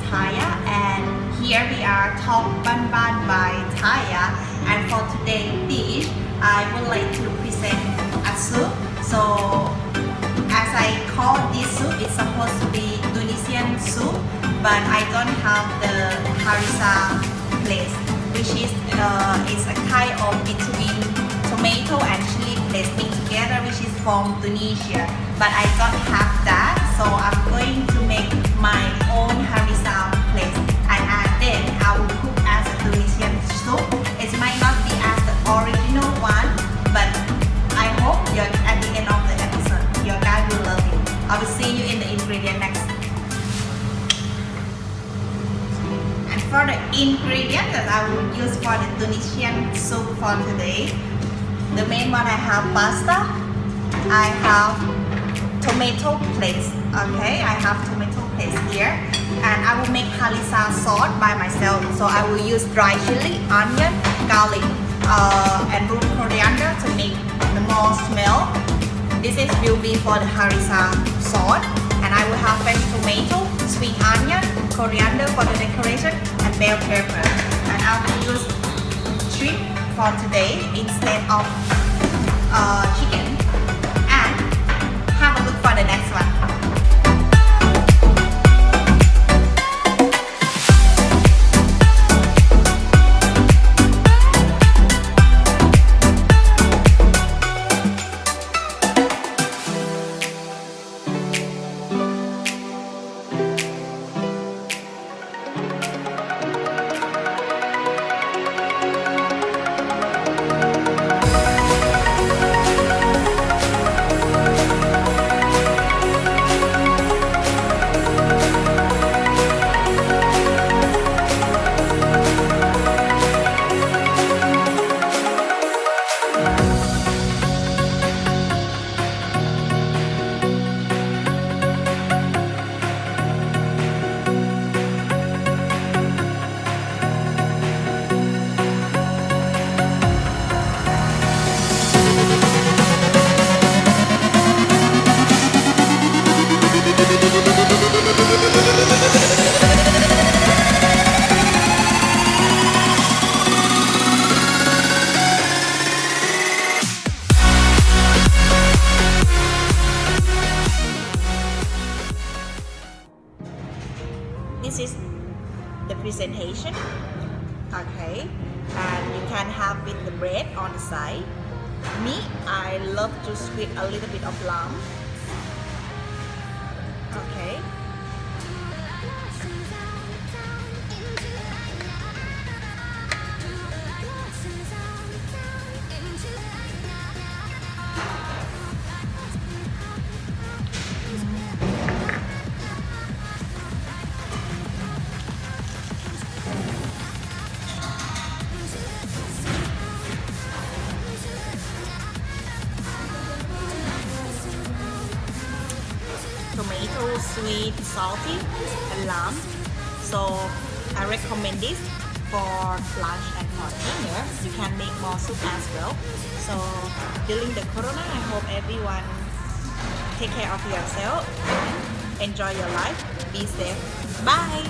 Taya, and here we are Talk Ban Ban by Taya. And for today's dish, I would like to present a soup. So as I call this soup, it's supposed to be Tunisian soup, but I don't have the harissa paste, which is it's a kind of between tomato and chili paste mixed together, which is from Tunisia. But I don't have that, so I'm going to make my own harissa paste, and then I will cook as a Tunisian soup. It might not be as the original one, but I hope at the end of the episode, your guys will love it. I will see you in the ingredient next. And for the ingredient that I will use for the Tunisian soup for today, the main one, I have pasta, I have tomato paste, okay, I have tomato paste here, and I will make harissa sauce by myself. So I will use dry chili, onion, garlic, and root coriander to make the more smell. This will be for the harissa sauce, and I will have fresh tomato, sweet onion, coriander for the decoration, and bell pepper. And I will use shrimp for today instead of chicken. And have a look for the next one. This is the presentation, okay, and you can have with the bread on the side. Me, I love to squeeze a little bit of lamb, okay. Tomato, sweet, salty, and lamb. So I recommend this for lunch and for dinner. You can make more soup as well. So during the corona, I hope everyone take care of yourself, enjoy your life, be safe. Bye.